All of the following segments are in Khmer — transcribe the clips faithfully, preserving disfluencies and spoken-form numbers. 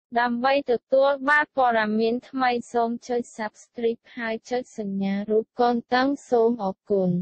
ដើម្បីទទួលបានព័ត៌មានថ្មីសូមចុច Subscribe ហើយចុចសញ្ញារូបកូនតឹងសូមអរគុណ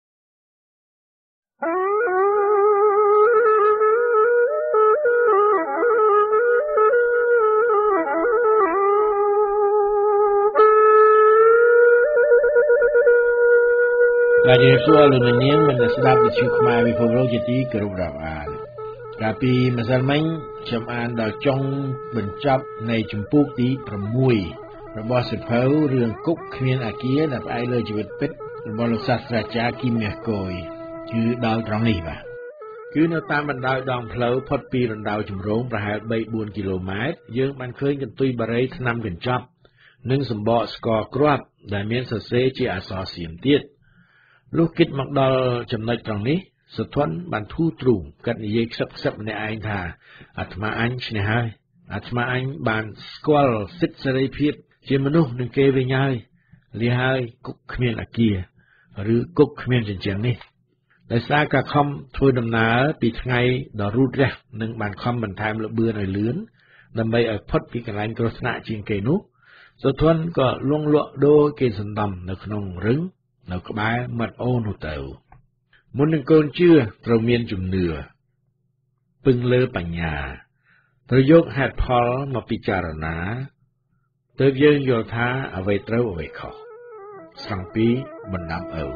បាទជំរាបសួរលោកនាងមិនស្ដាប់វិទ្យុខ្មែរវិភពលោកជាទីគោរពរាប់អានកាលពីម្សិលមិញខ្ញុំអានដល់ចុងបញ្ចប់នៃជំពូកទី6របស់សៀវភៅរឿងគុកគ្មានអាគារដែលផ្អែកលើជីវិតពិតរបស់លោកសាស្ត្រាចារ្យគីមមាសកុយគឺដល់ត្រង់នេះបាទគឺនៅតាមបណ្ដោយដងផ្លូវផុតពីរណ្ដៅជំរងប្រហែល បីបួន គីឡូម៉ែត្រយើងបានឃើញកន្ទុយបារីថ្នាំកញ្ចប់និងសម្បកស្ករគ្រាប់ដែលមានសរសេរជាអក្សរសៀមទៀតលុះគិតមកដល់ចំណុចត្រង់នេះសុធនបានធូរទ្រូងកាត់និយាយខ្សឹបខ្សឹបម្នាក់ឯងថាអាត្មាអញឈ្នះហើយអាត្មាអញបានស្គាល់សិទ្ធិសេរីភាពជាមនុស្សនឹងគេវិញហើយលះហើយគុកគ្មានអាគារឬគុកគ្មានជញ្ជាំងនេះដោយសារការខំធ្វើដំណើរពីថ្ងៃដ៏រូតរះនិងបានខំបន្ថែមលបឿនឲ្យលឿនដើម្បីឲ្យផុតពីកន្លែងគ្រោះថ្នាក់ជាងគេនោះសុធនក៏លងលក់ដូរគេសណ្ដំនៅក្នុងរឹងនៅក្បែរមាត់អូនោះទៅមុននឹងកូនជឿត្រូវមានជំនឿពឹងលើបញ្ញាត្រូវយកហេតុផលមកពិចារណាទើបយើងយល់ថាអ្វីត្រូវអ្វីខុសស្រង់ពីបណ្ដាំឪ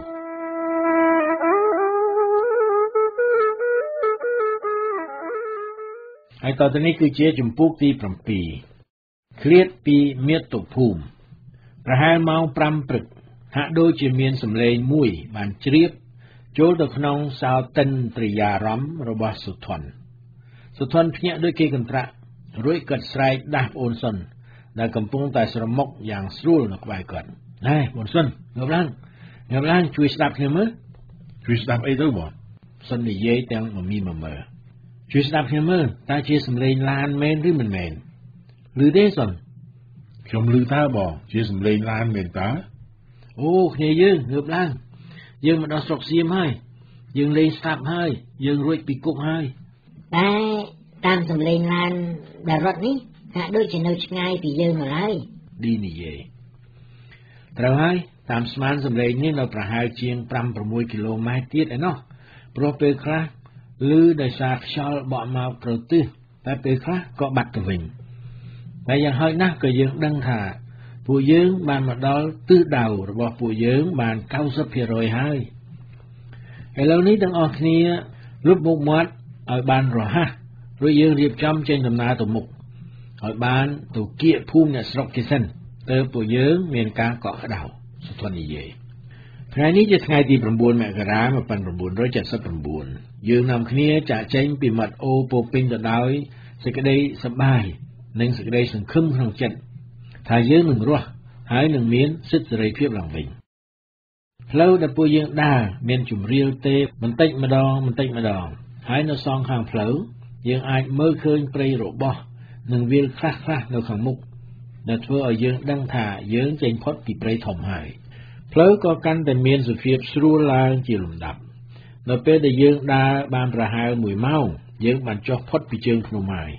ហើយតទៅនេះគឺជាជំពូកទី7ឃ្លាតពីមាតុភូមិប្រហែលម៉ោង5ព្រឹកហាក់ដូចជាមានសម្លេងមួយបានជ្រាបចូលទៅក្នុងសោតិន្ទ្រយារម្មណ៍របស់សុធនសុធនភ្ញាក់ដូចគេកន្ត្រាក់រួចគាត់ស្រែកដាស់ប្អូនសុនដែលកំពុងតែស្រមុកយ៉ាងស្រួលនៅក្បែរគាត់ណែប្អូនសុនងើបឡើងងើបឡើងជួយស្ដាប់គ្នាមើលជួយស្ដាប់អីទៅបងសុននិយាយទាំងមមីមមើជួយស្ដាប់គ្នាមើលតើជាសម្លេងឡានមែនឬមិនមែនឮទេសុនខ្ញុំឮតើបងជាសម្លេងឡានមែនតើអូគ្នាយើងងើបឡើងយើងមកដល់ស្រុកសៀមហើយយើងលេងស្ដាប់ហើយយើងរួចពីគុកហើយតែតាមសំឡេងឡានដែលរត់នេះហាក់ដូចជានៅឆ្ងាយពីយើងមកហើយឌីនិយាយត្រូវហើយតាមស្មានសំឡេងនេះនៅប្រហែលជាង 5 6 គីឡូម៉ែត្រទៀតឯណោះព្រោះពេលខ្លះឮដោយសារខ្យល់បក់មកត្រូវទិសតែពេលខ្លះក៏បាត់ទៅវិញតែយ៉ាងហោចណាស់ក៏យើងដឹងថាពួកយើងបានមកដល់ទិសដៅរបស់ពួកយើងបាន 90% ហើយឥឡូវនេះទាំងអស់គ្នាលុបមុខមាត់ឲ្យបានរហ័សរួចយើងរៀបចំចេញដំណើរទៅមុខឲ្យបានទៅគៀកភូមិអ្នកស្រុកគេសិនទើបពួកយើងមានការកក់ក្ដៅសុធននិយាយថ្ងៃនេះជាថ្ងៃទី9មករា១៩៧៩យើងនាំគ្នាចាកចេញពីមាត់អូពោពេញទៅដោយសេចក្តីសប្បាយនិងសេចក្តីសង្ឃឹមក្នុងចិត្តថាយើងនឹងរស់ហើយនឹងមានសិទ្ធិសេរីភាពឡើងវិញផ្លូវដែលពួកយើងដើរមានជម្រាលទេបន្តិចម្ដងបន្តិចម្ដងហើយនៅសងខាងផ្លូវយើងអាចមើលឃើញព្រៃរបោះនិងវាលខ្លះៗនៅខាងមុខដែលធ្វើឲ្យយើងដឹងថាយើងចេញផុតពីព្រៃធំហើយផ្លូវក៏កាន់តែមានសភាពស្រួលឡើងជាលំដាប់នៅពេលដែលយើងដើរបានប្រហែលមួយម៉ោងយើងបានចុះផុតពីជើងភ្នំហើយ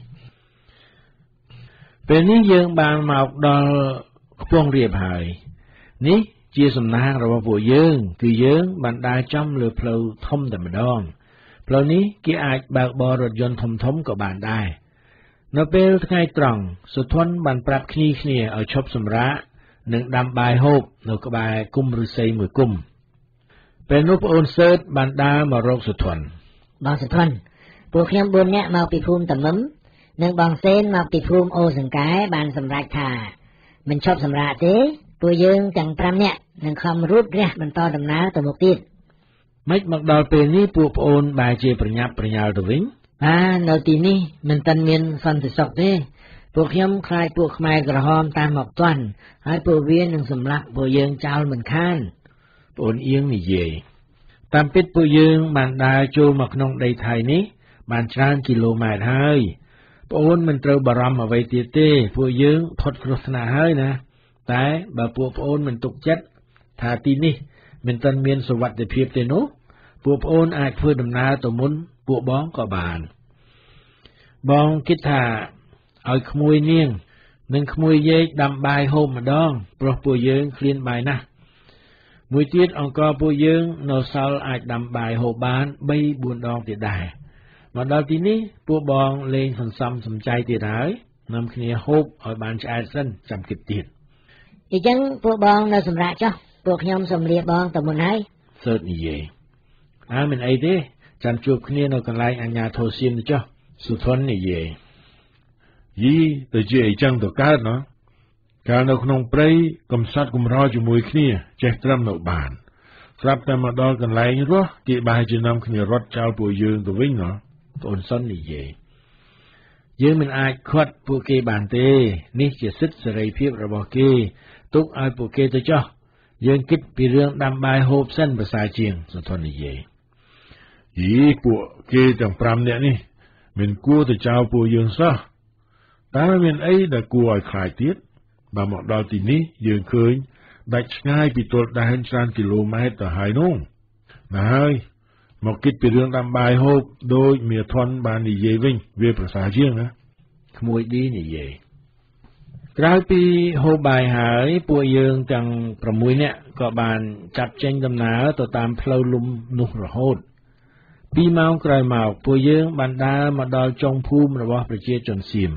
ពេលនេះយើងបានមកដល់ខ្ពង់រាបហើយនេះជាសំណាងរបស់ពួកយើងគឺយើងបានដើរចំលើផ្លូវធំតែម្ដងផ្លូវនេះគេអាចបើកបររថយន្តធំធំក៏បានដែរនៅពេលថ្ងៃត្រង់សុធនបានប្រាប់គ្នាគ្នាឲ្យឈប់សម្រាកនិងដាំបាយហូបនៅក្បែរគុម្ពឫស្សីមួយគុម្ពពេលនោះប្អូនសឺតបានដើរមករកសុធនបងសុធនពួកខ្ញុំបួននាក់មកពីភូមិតមឹមនិងបងសេនមកពីភូមិអូសង្កែបានសម្រេចថាមិនឈប់សម្រាកទេពួកយើងទាំង5នាក់នឹងខំរួតរះបន្តដំណើរទៅមុខទៀតមិនមកដល់ពេលនេះពួកប្អូនបែរជាប្រញាប់ប្រញាល់ទៅវិញអានៅទីនេះមិនទាន់មានសន្តិសុខទេពួកខ្ញុំខ្លាចពួកខ្មែរក្រហមតាមមកទាន់ហើយពួកវានឹងសម្លាប់ពួកយើងចោលមិនខានប្អូនអៀងនិយាយតាមពិតពួកយើងបានដើរចូលមកក្នុងដីថៃនេះបានច្រើនគីឡូម៉ែត្រហើយប្អូនមិនត្រូវបារម្ភអ្វីទៀតទេពួកយើងផុតគ្រោះថ្នាក់ហើយណាតែបើពួកប្អូនមិនទុកចិត្តថាទីនេះមិនទាន់មានសុវត្ថិភាពទេនោះពួកប្អូនអាចធ្វើដំណើរទៅមុនពួកបងក៏បានបងគិតថាឲ្យក្មួយនាងនិងក្មួយយាយដាំបាយហូបម្ដងព្រោះពួកយើងឃ្លានបាយណាស់មួយទៀតអង្គពួកយើងនៅសល់អាចដាំបាយហូបបាន 3 4 ដងទៀតដែរមកដល់ទីនេះពួកបងលេងសន្សំសំចៃទៀតហើយនាំគ្នាហូបឲ្យបានឆ្អែតសិនចាំគិតទៀតអញ្ចឹងពួកបងនៅសម្រាប់ចុះពួកខ្ញុំសូមលាបងទៅមុនហើយសើតនិយាយអើមិនអីទេចាំជួបគ្នានៅកន្លែងអាជ្ញាធរសៀមទៅចុះសុធននិយាយយីទៅជាអីចឹងទៅកើតណោះកាលនៅក្នុងព្រៃកំសត់កំរោជាមួយគ្នាចេះត្រឹមនៅបានស្រាប់តែមកដល់កន្លែងរស់គេបែរជានាំគ្នារត់ចោលពួកយើងទៅវិញណោះអូនសុននិយាយយើងមិនអាចខាត់ពួកគេបានទេនេះជាសិទ្ធិសេរីភាពរបស់គេទុកឲ្យពួកគេទៅចោះយើងគិតពីរឿងដាំបាយហូបសិនប្រសើរជាងសុធននិយាយយីពួកគេទាំង5នាក់នេះមិនគួរទៅចោលពួកយើងសោះតើមានអីដែលគួរឲ្យខ្លាចទៀតបើមកដល់ទីនេះយើងឃើញដាច់ឆ្ងាយពីទល់ដែនច្រើនគីឡូម៉ែត្រទៅហើយនោះណាហើយមកគិតពីរឿងដាំបាយហូបដោយមាធនបាននិយាយវិញវាប្រសើរជាងណាក្មួយឌីនិយាយក្រោយពីហូបបាយហើយពួកយើងទាំង6នាក់ក៏បានចាប់ចេញដំណើរទៅតាមផ្លូវលំនោះរហូតពីរម៉ោងក្រោយមកពួកយើងបានដើរមកដល់ចុងភូមិរបស់ប្រជាជនសៀម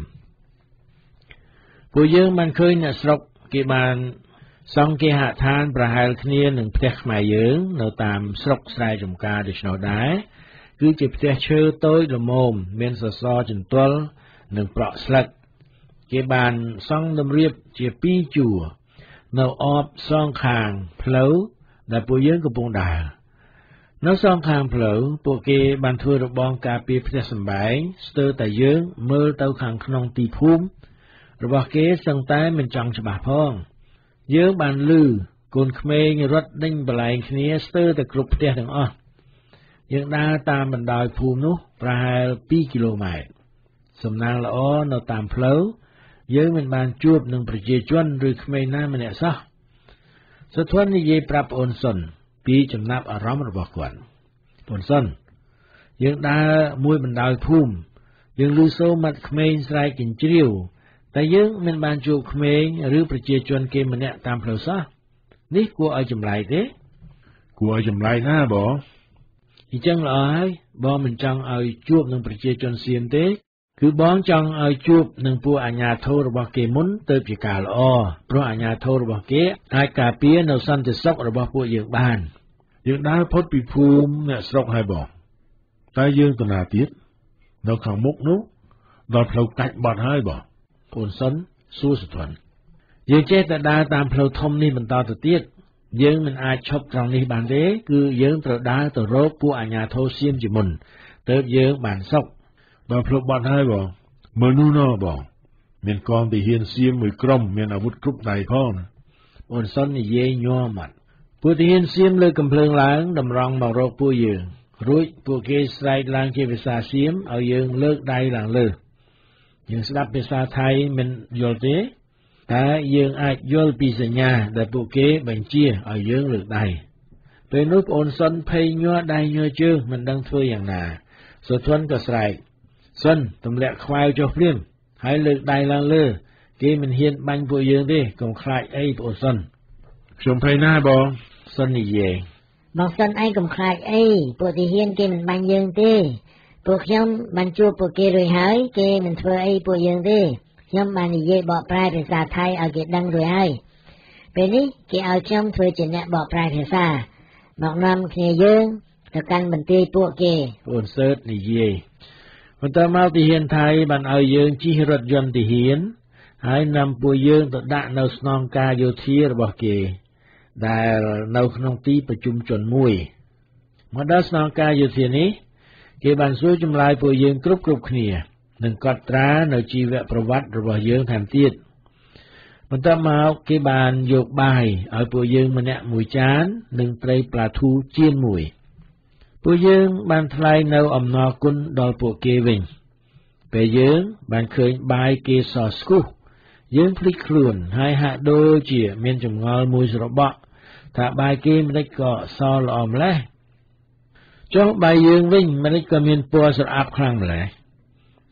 ពួកយើងបានឃើញអ្នកស្រុកគេបានសង់គេហដ្ឋានប្រហែលគ្នានឹងផ្ទះខ្មែរយើងនៅតាមស្រុកស្រែចម្ការដូច្នោះដែរគឺជាផ្ទះឈើតូចល្មមមានសសរជន្ទល់និងប្រក់ស្លឹកគេបានសង់តម្រៀបជាពីរជួរនៅអបសងខាងផ្លូវដែលពួកយើងកំពុងដើរនៅសងខាងផ្លូវពួកគេបានធ្វើរបងការពារផ្ទះសម្បែងស្ទើរតែយើងមើលទៅខាងក្នុងទីភូមិរបស់គេសឹងតែមិនចង់ច្បាស់ផងយើងបានឮកូនក្មេងរត់ដេញបលែងគ្នាស្ទើរតែគ្រប់ផ្ទះទាំងអស់យើងដើរតាមបណ្ដោយភូមិនោះប្រហែល2គីឡូម៉ែត្រសំណាងល្អនៅតាមផ្លូវយើងមិនបានជួបនឹងប្រជាជនឬក្មេងណាម្នាក់សោះសុធននិយាយប្រាប់អូនសុនពីចំណាប់អារម្មណ៍របស់គាត់អូនសុនយើងដើរមួយបណ្ដោយភូមិយើងឮសូរមាត់ក្មេងស្រែកចិញ្ជ្រៀវតែយើងមិនបានជួបក្មេងឬប្រជាជនគេម្នាក់តាមផ្លូវសោះនេះគួរឲ្យចម្លែកទេគួរឲ្យចម្លែកណាបងអញ្ចឹងល្អហើយបងមិនចង់ឲ្យជួបនឹងប្រជាជនសៀមទេគឺបងចង់ឲ្យជួបនឹងពួកអាជ្ញាធររបស់គេមុនទៅជាការល្អព្រោះអាជ្ញាធររបស់គេអាចការពារនៅសន្តិសុខរបស់ពួកយើងបានយើងដើរផុតពីភូមិអ្នកស្រុកហើយបងតែយើងទៅណាទៀតនៅខាងមុខនោះដល់ផ្លូវកាច់បត់ហើយបងអូនសុនសួរសុធនយើងចេះតែដើរតាមផ្លូវធំនេះបន្តទៅទៀតយើងមិនអាចឈប់ត្រង់នេះបានទេគឺយើងត្រូវដើរទៅរកពួកអាជ្ញាធរសៀមជាមុនទើបយើងបានសុខដល់ផ្លូវបាត់ហើយបងមើលនោះណោះបងមានកងទាហានសៀមមួយក្រុមមានអាវុធគ្រប់ដៃផងអូនសុននិយាយញ័រមាត់ពួកទាហានសៀមលើកកំភ្លើងឡើងតម្រង់មករកពួកយើងរួចពួកគេស្រែកឡើងជាភាសាសៀមឲ្យយើងលើកដៃឡើងលើយើងស្ដាប់ភាសាថៃមិនយល់ទេតែយើងអាចយល់ពីសញ្ញាដែលពួកគេបញ្ជាឲ្យយើងលើកដៃពេលនោះប្អូនសុនភ័យញ័រដៃញ័រជើងមិនដឹងធ្វើយ៉ាងណាសុធនក៏ស្រែកសុនទម្លាក់ខ្វែវចុះព្រាមហើយលើកដៃឡើងលើគេមិនហ៊ានបាញ់ពួកយើងទេកុំខ្លាចអីប្អូនសុនខ្ញុំភ័យណាស់បងសុននិយាយបងសុនឯងកុំខ្លាចអីពួកទាហានគេមិនបាញ់យើងទេពួកខ្ញុំបានជួបពួកគេរួចហើយគេមិនធ្វើអីពួកយើងទេខ្ញុំបាននិយាយបកប្រែភាសាថៃឲ្យគេដឹងរួចហើយពេលនេះគេឲ្យខ្ញុំធ្វើជាអ្នកបកប្រែភាសាមកនាំគ្នាយើងទៅកាន់បន្ទាយពួកគេអូនសើតនិយាយបន្ទាប់មកទាហានថៃបានឲ្យយើងជិះរថយន្តទាហានហើយនាំពួកយើងទៅដាក់នៅស្នងការយោធារបស់គេដែលនៅក្នុងទីប្រជុំជនមួយមកដល់ស្នងការយោធានេះគេបានសួរចម្លើយពួកយើងគ្រប់គ្រប់គ្នានិងកត់ត្រានៅជីវប្រវត្តិរបស់យើងថែមទៀតបន្ទាប់មកគេបានយកបាយឲ្យពួកយើងម្នាក់មួយចាននិងត្រីប្លាធូចៀនមួយពួកយើងបានថ្លែងនៅអំណរគុណដល់ពួកគេវិញពេលយើងបានឃើញបាយគេសស្គុះយើងភ្លេចខ្លួនហើយហាក់ដូចជាមានចម្ងល់មួយស្របក់ថាបាយគេមិនដេចក៏សល្អម្ល៉េះចុះបាយយើងវិញមិនដេចក៏មានពណ៌ស្រអាប់ខ្លាំងម្ល៉េះ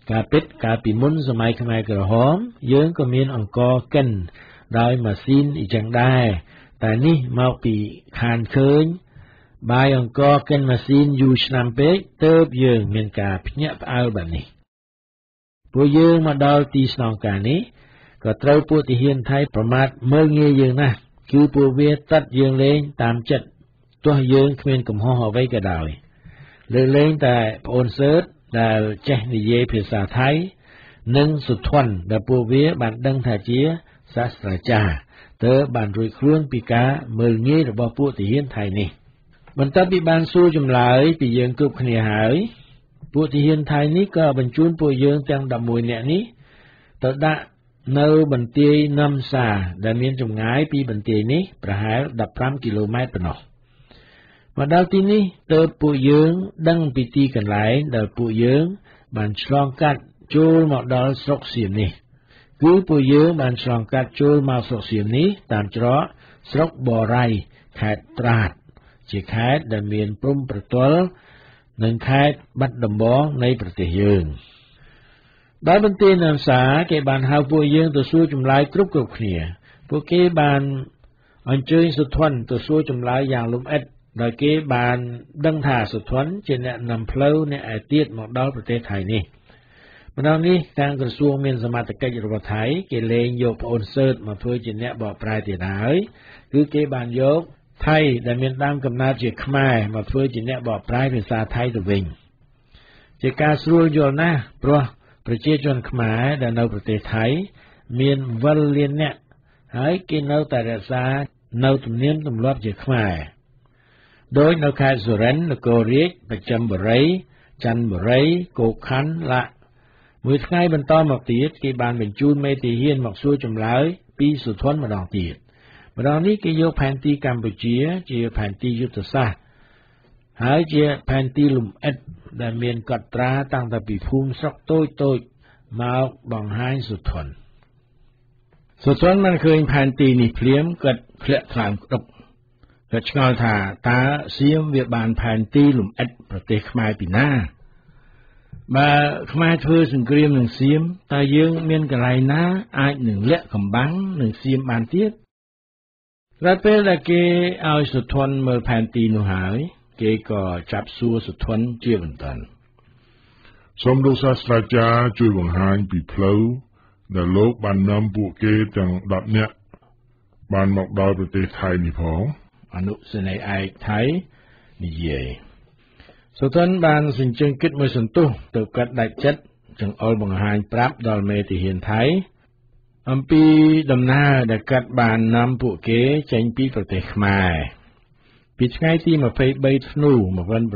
ការពិតកាលពីមុនសម័យខ្មែរក្រហមយើងក៏មានអង្គរកិនដោយម៉ាស៊ីនអ៊ីចឹងដែរតែនេះមកពីខានឃើញបាយអង្គរកិនម៉ាស៊ីនយូរឆ្នាំពេកទើបយើងមានការភ្ញាក់ផ្អើលបែបនេះពួកយើងមកដល់ទីស្នងការនេះក៏ត្រូវពួកទាហានថៃប្រមាថមើលងាយយើងណាស់គឺពួកវាតាត់យើងលេងតាមចិត្តទោះយើងគ្មានកំហុសអ្វីក៏ដោយលើលេងតែប្អូនសើតដែលចេះនិយាយភាសាថៃនិងសុធន់ដែលពួកវាបានដឹងថាជាសាស្ត្រាចារ្យទើបបានរួចខ្លួនពីការមើលងាយរបស់ពួកទាហានថៃនេះបន្ទាប់ពីបានសួរចម្លើយពីយើងគ្រប់គ្នាហើយពួកទាហានថៃនេះក៏បញ្ជូនពួកយើងទាំងដប់មួយនាក់នេះទៅដាក់នៅបន្ទាយណាំសាដែលមានចម្ងាយពីបន្ទាយនេះប្រហែលដប់ប្រាំគីឡូម៉ែត្រប៉ុណ្ណោះមកដល់ទីនេះទើបពួកយើងដឹងពីទីកន្លែងដែលពួកយើងបានឆ្លងកាត់ចូលមកដល់ស្រុកសៀមនេះគឺពួកយើងបានឆ្លងកាត់ចូលមកស្រុកសៀមនេះតាមច្រកស្រុកបរៃខេត្តត្រាតជាខេត្តដែលមានព្រំប្រទល់និងខេត្តបាត់ដំបងនៃប្រទេសយើងដោយបន្ទាយណាំសាគេបានហៅពួកយើងទៅសួរចម្លើយគ្រប់គ្រប់គ្នាពួកគេបានអញ្ជើញសុធន់ទៅសួរចម្លើយយ៉ាងលម្អិតដោយគេបានដឹងថាសុធន់ជាអ្នកនាំផ្លូវអ្នកឯទៀតមកដល់ប្រទេសថៃនេះម្ដងនេះខាងក្រសួងមានសមត្ថកិច្ចរបស់ថៃគេលែងយកប្អូនសើតមកធ្វើជាអ្នកបកប្រែទៀតហើយគឺគេបានយកថៃដែលមានដើមកំណើតជាខ្មែរមកធ្វើជាអ្នកបកប្រែភាសាថៃទៅវិញជាការស្រួលយល់ណាស់ព្រោះប្រជាជនខ្មែរដែលនៅប្រទេសថៃមានវិលលានអ្នកហើយគេនៅតែរក្សានៅទំនៀមទម្លាប់ជាខ្មែរដោយនៅខេត្តសុរិន្ទនគររាជបស្ចឹមបុរីចន្ទបុរីគោកខណ្ឌឡាមួយថ្ងៃបន្តមកទៀតគេបានបញ្ជូនមេទាហានមកសួរចម្លើយពីសុធន់ម្ដងទៀតម្ដងនេះគេយកផែនទីកម្ពុជាជាផែនទីយុទ្ធសាស្ត្រហើយជាផែនទីលម្អិតដែលមានកត់ត្រាតាំងតែពីភូមិស្រុកតូចតូចមកបង្ហាញសុធន់សុធន់បានឃើញផែនទីនេះភ្លាមគាត់ធ្លាក់ថ្លើមក្តុកគាត់ឆ្ងល់ថាតើសៀមវាបានផែនទីលម្អិតប្រទេសខ្មែរពីណាបើខ្មែរធ្វើសង្គ្រាមនឹងសៀមតើយើងមានកន្លែងណាអាចនឹងលាក់កំបាំងនឹងសៀមបានទៀតក្រោយពេលដែលគេឲ្យសុធន់មើលផែនទីនោះហើយគេក៏ចាប់សួរសុធន់ជាបន្តសូមលោកសាស្ត្រាចារ្យជួយបង្ហាញពីផ្លូវដែលលោកបាននាំពួកគេទាំងដប់នាក់បានមកដល់ប្រទេសថៃនេះផងអនុសេនីយ៍ឯកថៃនិយាយសុធន់បានសញ្ជឹងគិតមួយសន្ទុះទៅកាត់ដាច់ចិត្តចង្អុលបង្ហាញប្រាប់ដល់មេទាហានថៃអំពីដំណើរដែលកាត់បាននាំពួកគេចេញពីប្រទេសខ្មែរពីថ្ងៃទីម្ភៃបីធ្នូ១៩៧៨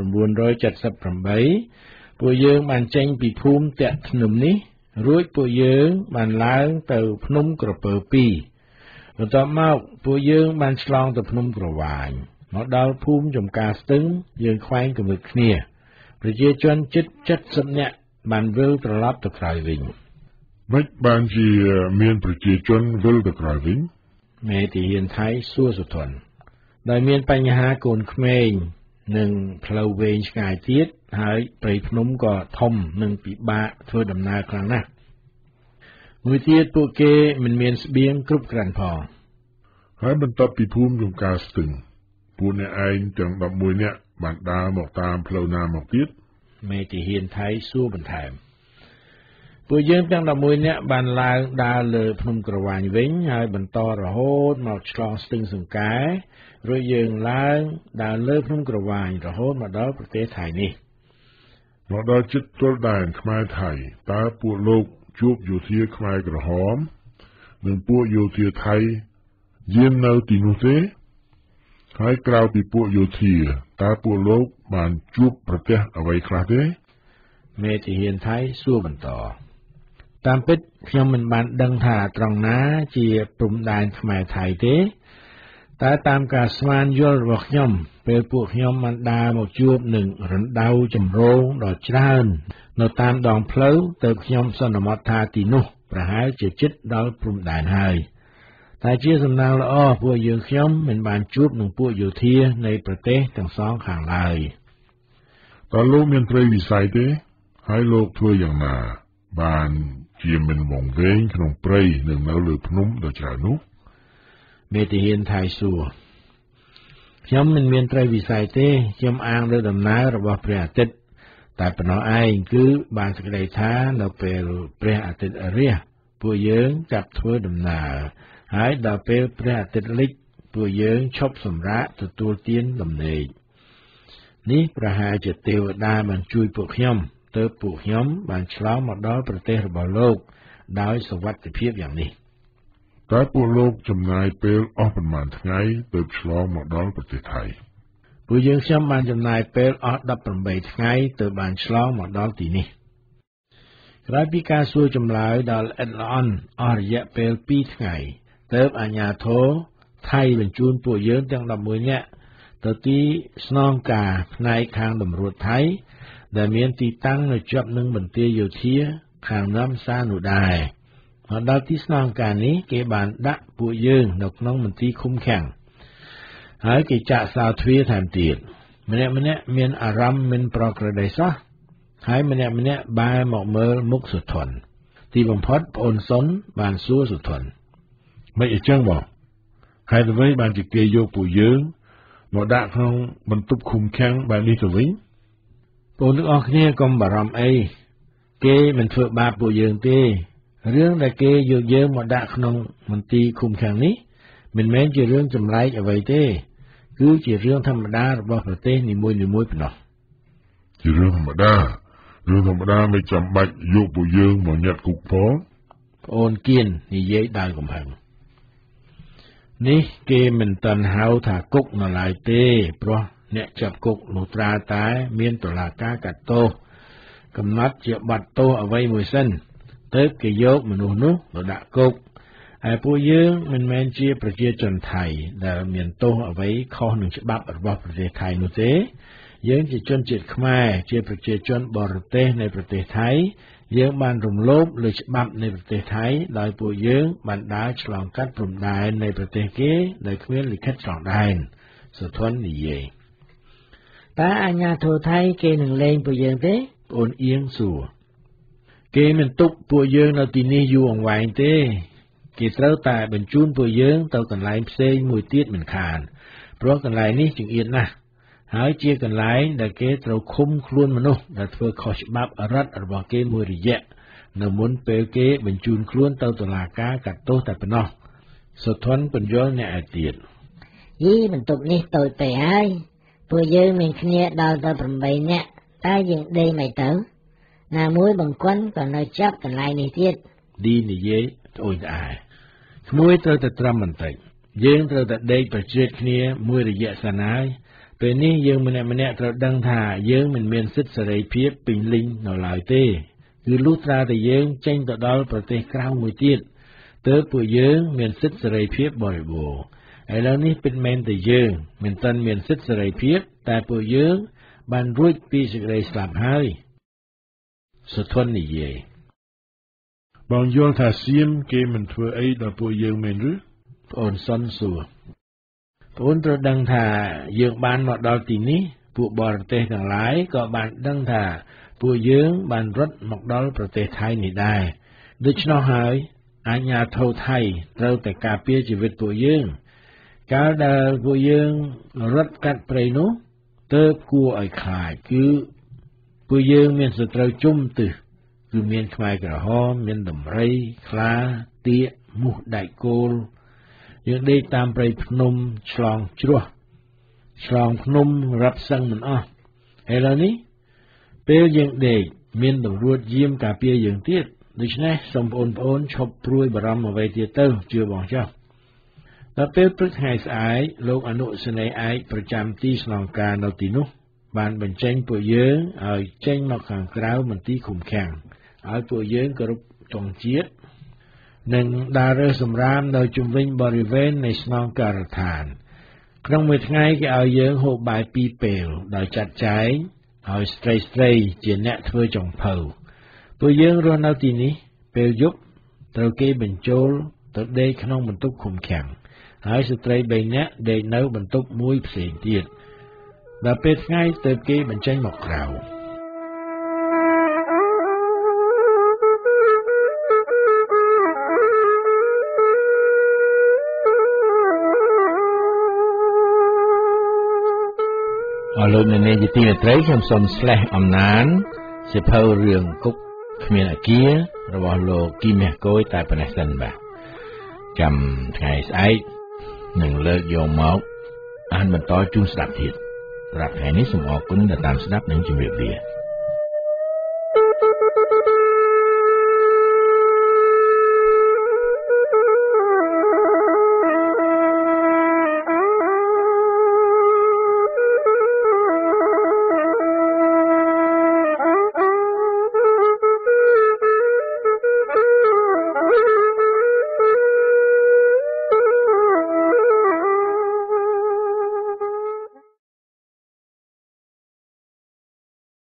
ពួកយើងបានចេញពីភូមិតាក់ធ្នឹមនេះរួចពួកយើងបានឡើងទៅភ្នំក្រពើពីរបន្ទាប់មកពួកយើងបានឆ្លងទៅភ្នំក្រវាញមកដល់ភូមិចំការស្ទឹងយើងខ្វែងគំនិតគ្នាប្រជាជនជិតចិតសិបនាក់បានវិលត្រឡប់ទៅក្រោយវិញមិនបានជាមានប្រជាជនវិលទៅក្រោយវិញមេទាហានថៃសួរសុធន់ដោយមានបញ្ហាកូនក្មេងនិងផ្លូវវែងឆ្ងាយទៀតហើយព្រៃភ្នំក៏ធំនិងពិបាកធ្វើដំណើរខ្លាំងណាស់មួយទៀតពួកគេមិនមានស្បៀងគ្រប់គ្រាន់ផងហើយបន្ទាប់ពីភូមិចំការស្ទឹងពួកអ្នកឯងទាំងដប់មួយនាក់បានដើរមកតាមផ្លូវណាមកទៀតមេទាហានថៃសួរបន្ថែមពួកយើងទាំងដប់មួយនាក់បានឡើងដើរលើភ្នំក្រវាញវិញហើយបន្តរហូតមកឆ្លងស្ទឹងសង្កែរួចយើងឡើងដើរលើភ្នំក្រវាញរហូតមកដល់ប្រទេសថៃនេះមកដល់ជិតទល់ដែនខ្មែរថៃតើពួកលោកជួបយោធាខ្មែរក្រហមនិងពួកយោធាថៃយាមនៅទីនោះទេហើយក្រៅពីពួកយោធាតើពួកលោកបានជួបប្រទះអ្វីខ្លះទេមេទាហានថៃសួរបន្តតាមពិតខ្ញុំមិនបានដឹងថាត្រង់ណាជាព្រំដែនខ្មែរថៃទេតែតាមការស្មានយល់របស់ខ្ញុំពេលពួកខ្ញុំបានដើរមកជួបនឹងរណ្ដៅចម្រងដ៏ច្រើននៅតាមដងផ្លូវទៅខ្ញុំសន្មតថាទីនោះប្រហែលជាជិតដល់ព្រំដែនហើយតែជាសំណាងល្អពួកយើងខ្ញុំមិនបានជួបនឹងពួកយោធានៃប្រទេសទាំងសងខាងឡើយតើលោកមានត្រីវិស័យទេហើយលោកធ្វើយ៉ាងណាបានជាមិនវងវែងក្នុងព្រៃនិងនៅលើភ្នំដ៏ច្រើននោះមេតិហ៊ានថៃសួរខ្ញុំមិនមានត្រីវិស័យទេខ្ញុំអាងលើដំណើររបស់ព្រះអាទិត្យតែប៉ុណ្ណោះឯងគឺបានសេចក្តីថានៅពេលព្រះអាទិត្យរះពួកយើងចាប់ធ្វើដំណើរហើយដល់ពេលព្រះអាទិត្យលិចពួកយើងឈប់សម្រាកទទួលទានដំណេកនេះប្រហែលជាទេវតាបានជួយពួកខ្ញុំទើបពួកខ្ញុំបានឆ្លងមកដល់ប្រទេសរបស់លោកដោយសុវត្ថិភាពយ៉ាងនេះតើពួកលោកចំណាយពេលអស់ប៉ុន្មានថ្ងៃទើបឆ្លងមកដល់ប្រទេសថៃពួកយើងខ្ញុំបានចំណាយពេលអស់ដប់ប្រាំបីថ្ងៃទើបបានឆ្លងមកដល់ទីនេះក្រោយពីការសួរចម្លើយដល់អេតឡអនអស់រយៈពេលពីរថ្ងៃទើបអាជ្ញាធរថៃបញ្ជូនពួកយើងទាំងដប់មួយនាក់ទៅទីស្នងការផ្នែកខាងតម្រួតថៃដែលមានទីតាំងនៅជាប់នឹងមន្ទីរយោធាខាងណាំសានោះដែរមកដល់ទីស្នងការនេះគេបានដាក់ពួកយើងនៅក្នុងមន្ទីរឃុំឃាំងហើយគេចាក់សោទ្វារថែមទៀតម្នាក់ម្នាក់មានអារម្មណ៍មិនប្រក្រតីសោះហើយម្នាក់ម្នាក់បែរមកមើលមុខសុធនទីបំផុតប្អូនសុនបានសួរសុធនមិនអញ្ចឹងបងហេតុអ្វីបានជាគេយកពួកយើងមកដាក់ក្នុងបន្ទប់ឃុំឃាំងបែបនេះទៅវិញបងទាំងអស់គ្នាកុំបារម្ភអីគេមិនធ្វើបាបពួកយើងទេរឿងដែលគេយកយើងមកដាក់ក្នុងមន្ទីរឃុំឃាំងនេះមិនមែនជារឿងចម្លែកអ្វីទេគឺជារឿងធម្មតារបស់ប្រទេសនីមួយៗប៉ុណ្ណោះជារឿងធម្មតារឿងធម្មតាមិនចាំបាច់យកពួកយើងមកញ៉ាត់គុកផងប្អូនគៀននិយាយដោយកំហឹងនេះគេមិនតាន់ហៅថាគុកនៅឡើយទេព្រោះអ្នកចាប់គុកលុះត្រាតែមានតុលាការកាត់ទោសកំណត់ជាបទទោសអ្វីមួយសិនទើបគេយកមនុស្សនោះទៅដាក់គុកហើយពួកយើងមិនមែនជាប្រជាជនថៃដែលមានទោសអ្វីខុសនឹងច្បាប់របស់ប្រទេសថៃនោះទេយើងជាជនជាតិខ្មែរជាប្រជាជនបរទេសនៃប្រទេសថៃយើងបានរំលោភលើច្បាប់នៃប្រទេសថៃដោយពួកយើងបានដើរឆ្លងកាត់ព្រំដែននៃប្រទេសគេដោយគ្មានលិខិតឆ្លងដែនសុធននិយាយតើអាជ្ញាធរថៃគេនឹងលែងពួកយើងទេប្អូនអៀងសួរគេមិនទុកពួកយើងនៅទីនេះយូរអង្វែងទេគេត្រូវតែបញ្ជូនពួកយើងទៅកន្លែងផ្សេងមួយទៀតមិនខានព្រោះកន្លែងនេះចង្អៀតណាស់ហើយជាកន្លែងដែលគេត្រូវឃុំខ្លួនមនុស្សដែលធ្វើខុសច្បាប់រដ្ឋរបស់គេមួយរយៈនៅមុនពេលគេបញ្ជូនខ្លួនទៅតុលាការកាត់ទោសតែប៉ុណ្ណោះសុធនបញ្យល់អ្នកឯទៀតយីបន្ទប់នេះតូចពេកហើយពួកយើងមានគ្នាដល់ទៅប្រាំបីនាក់តែយើងដេកមិនទៅណាមួយបង្គាន់ក៏នៅចាប់កន្លែងនេះទៀតឌីនិយាយត្អូញត្អែក្មួយត្រូវតែត្រឹមបន្តិចយើងត្រូវតែដេកប្រជ្រៀតគ្នាមួយរយៈសិនហើយពេលនេះយើងម្នាក់ម្នាក់ត្រូវដឹងថាយើងមិនមានសិទ្ធិសេរីភាពពេញលេញនៅឡើយទេគឺលុះត្រាតែយើងចេញទៅដល់ប្រទេសក្រៅមួយទៀតទើបពួកយើងមានសិទ្ធិសេរីភាពបរិបូរណ៍ឥឡូវនេះពិតមែនតែយើងមិនទាន់មានសិទ្ធិសេរីភាពតែពួកយើងបានរួចពីសេចក្តីស្លាប់ហើយសុធននិយាយបងយល់ថាសៀមគេមិនធ្វើអីដល់ពួកយើងមែនឬប្អូនសុនសួរប្អូនត្រូវដឹងថាយើងបានមកដល់ទីនេះពួកបរទេសទាំងឡាយក៏បានដឹងថាពួកយើងបានរត់មកដល់ប្រទេសថៃនេះដែរដូច្នោះហើយអាជ្ញាធរថៃត្រូវតែការពារជីវិតពួកយើងកាលដែលពួកយើងរត់កាត់ព្រៃនោះទើបគួរឲ្យខ្លាចគឺពួកយើងមានសត្រូវជុំទិសគឺមានខ្មែរក្រហមមានដំរីខ្លាទាកមូសដែកគោលយើងដេកតាមព្រៃភ្នំឆ្លងជ្រោះឆ្លងភ្នំរាប់សឹងមិនអស់ឥឡូវនេះពេលយើងដេកមានតម្រួតយាមការពារយើងទៀតដូច្នេះសូមបងប្អូនឈប់ព្រួយបារម្ភអ្វីទៀតទៅជឿបងចុះដល់ពេលព្រឹកថ្ងៃស្អែកលោកអនុសេនីយ៍ឯកប្រចាំទីស្នងការនៅទីនោះបានបញ្ចេញពួកយើងឲ្យចេញមកខាងក្រៅមន្ទីរឃុំឃាំងឲ្យពួកយើងគោរពទង់ជាតិនិងដើររើសសម្រាមនៅជុំវិញបរិវេណនៃស្នងការដ្ឋានក្នុងមួយថ្ងៃគេឲ្យយើងហូបបាយពីរពេលដោយចាត់ចែងឲ្យស្ត្រីស្ត្រីជាអ្នកធ្វើចុងភៅពួកយើងរស់នៅទីនេះពេលយប់ត្រូវគេបញ្ចូលទៅដេកក្នុងបន្ទប់ឃុំឃាំងហើយស្ត្រីបីនាក់ដេកនៅបន្ទប់មួយផ្សេងទៀតដល់ពេលថ្ងៃទើបគេបញ្ចេញមកក្រៅលោកអ្នកនាងជាទីមេត្រីខ្ញុំសូមស្លេះអំណានសិភៅរឿងគុកគ្មានអគាររបស់លោកគីមាសគយតែប៉ុណ្ណេះសិនបាទចាំថ្ងៃស្អែកនឹងលើកយកមកអានបន្តជូនស្ដាប់ទៀតសម្រាប់ថ្ងៃនេះសូមអរគុណដែលតាមស្ដាប់និងជម្រាបលា